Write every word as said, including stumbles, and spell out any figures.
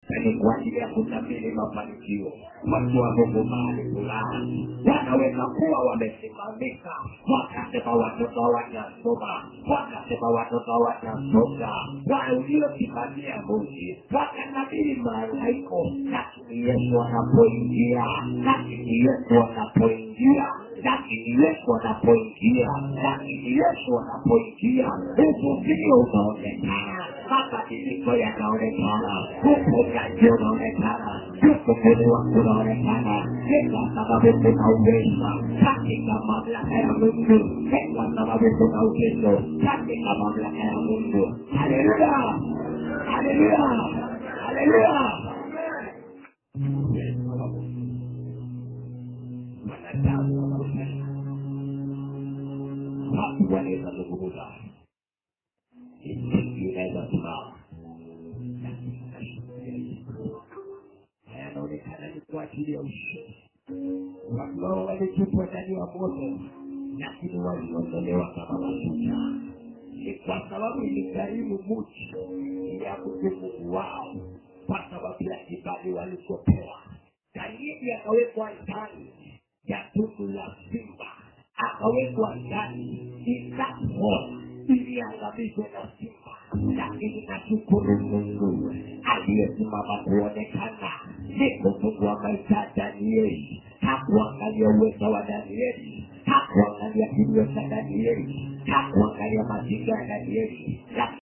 ni kwa ajili ya kutabiri mafanikio. Watu wa Mungu mahali fulani wanaweza kuwa wamesimamika, wakasema watoto wanasoma, wakasema watoto wanasonga, waliosimamia Mungu wakanabiri malaiko, lakini Yesu anapoingia, lakini Yesu anapoingia, lakini Yesu anapoingia, lakini Yesu anapoingia, uvuvio unaonekana, mabadiliko yanaonekana, uponyaji unaonekana, kufunguliwa kunaonekana, kwa sababu kuna uwezo katika mamlaka ya Mungu, kwa sababu kuna uwezo katika mamlaka ya Mungu. Haleluya, haleluya, haleluya. Wanadamu wanapenda watu wanaweza kuzungumza, injili inaweza simama, yanaonekana ni kwa ajili ya ushindi. Watu wao walitupwa ndani ya moto, lakini waliondolewa kama mashujaa. Ni kwa sababu iligharimu muchi ya Mungu wao, kwa sababu ya kibali walichopewa. Danieli akawekwa ndani ya tundu la simba, akawekwa ndani ikapona ili angamizwe na simba. Lakini nashukuru Mungu aliyesimama kuonekana ni kufungua maisha ya Danieli. Hakuangalia uwezo wa Danieli, hakuangalia kinywa cha Danieli, hakuangalia mazingira ya Danieli.